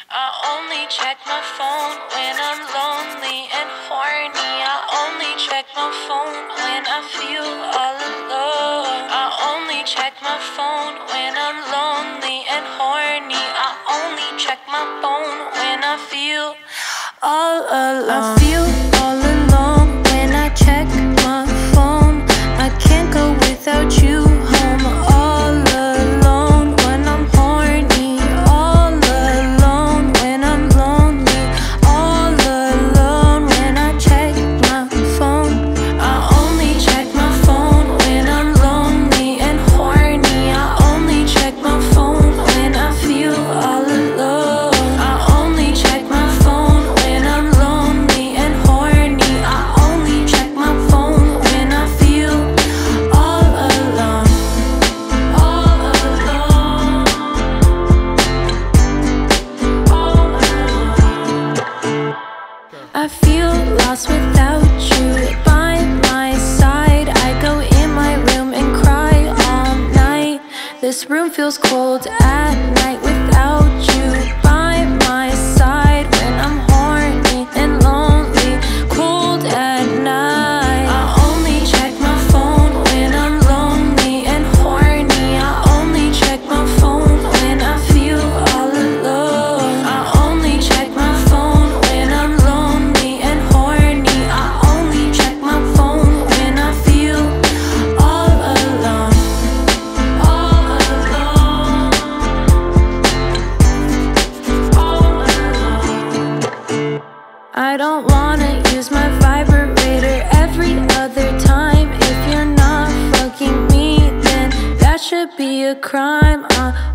I only check my phone when I'm lonely and horny. I only check my phone when I feel all alone. I only check my phone when I'm lonely and horny. I only check my phone when I feel all alone. I feel all alone when I check my phone. I can't go without you home. All alone when I'm horny. All alone when I'm lonely. All alone when I check my phone. I only check my phone when I'm lonely and horny. I only check my phone when I feel all alone. I only check my phone when I'm lonely and horny. I only check my phone when I feel all alone. All alone. All alone. I feel lost without you by my side. I go in my room and cry all night. This room feels cold at night without you by my side. When I'm horny and lonely, cold at night. I only check my phone when I'm lonely and horny. I only check my phone when I feel all alone. I only check my phone when I'm lonely and horny. I only check my phone when I feel all alone. All alone. All alone. I don't wanna use my vibrator every other time. If you're not fucking me, then that should be a crime.